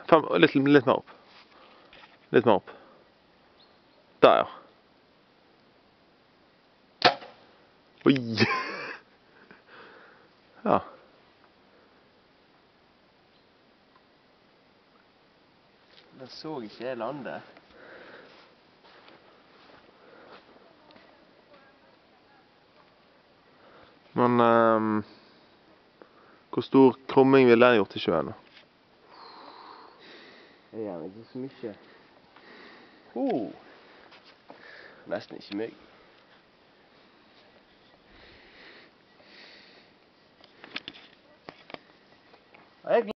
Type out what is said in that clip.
Litt mer opp. Litt mer opp. Der, ja. Oi! Ja. Den så ikke jeg lande. Men hvor stor krumming ville den gjort i sjøen? Det er gjerne ikke så mye. Nesten ikke mygg. Jeg